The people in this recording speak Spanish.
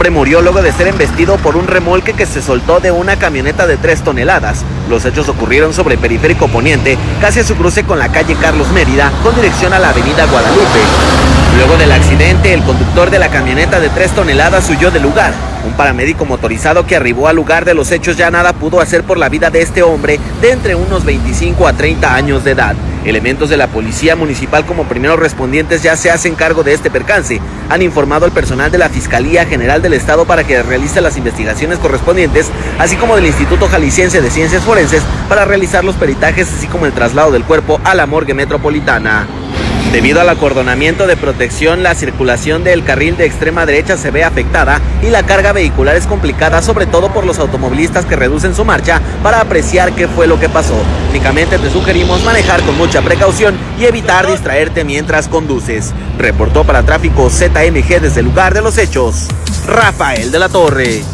hombre murió luego de ser embestido por un remolque que se soltó de una camioneta de 3 toneladas. Los hechos ocurrieron sobre Periférico Poniente, casi a su cruce con la calle Carlos Mérida, con dirección a la avenida Guadalupe. Luego del accidente, el conductor de la camioneta de 3 toneladas huyó del lugar. Un paramédico motorizado que arribó al lugar de los hechos ya nada pudo hacer por la vida de este hombre de entre unos 25 a 30 años de edad. Elementos de la policía municipal como primeros respondientes ya se hacen cargo de este percance. Han informado al personal de la Fiscalía General del Estado para que realice las investigaciones correspondientes, así como del Instituto Jalisciense de Ciencias Forenses para realizar los peritajes, así como el traslado del cuerpo a la morgue metropolitana. Debido al acordonamiento de protección, la circulación del carril de extrema derecha se ve afectada y la carga vehicular es complicada, sobre todo por los automovilistas que reducen su marcha para apreciar qué fue lo que pasó. Únicamente te sugerimos manejar con mucha precaución y evitar distraerte mientras conduces. Reportó para Tráfico ZMG desde el lugar de los hechos, Rafael de la Torre.